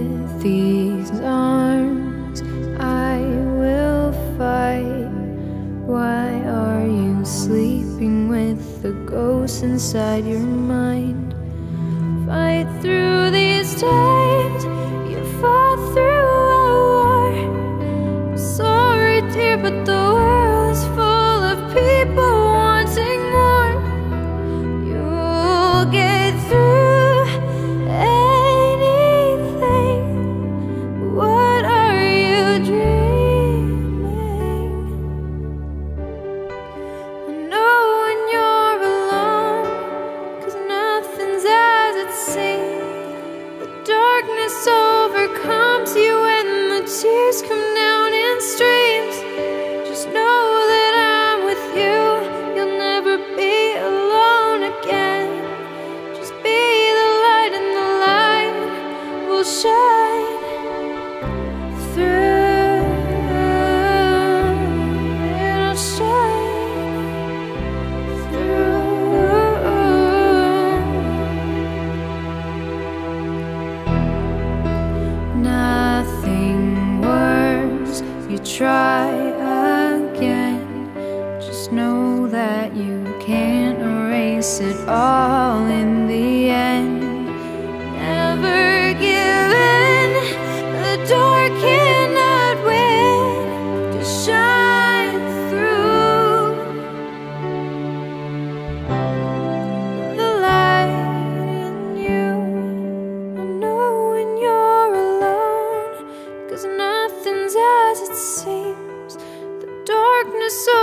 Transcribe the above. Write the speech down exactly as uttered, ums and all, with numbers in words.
with these arms I will fight. Why are you sleeping with the ghosts inside your mind? Fight through these times, you fought through a war. I'm sorry dear, but the world is full of people wanting more. You'll get through anything. What are you dreaming? I know when you're alone, 'cause nothing's as it seems. The darkness overcomes you and the tears come down in streams. Just know that I'm with you, you'll never be alone again. Just be the light and the light will shine through. It'll shine through. Nothing works, you try again. Just know that you can't erase it all in the end. Never give in, the dark cannot win. Just shine through. The light in you, I know when you're alone, 'cause nothing's as it seems. The darkness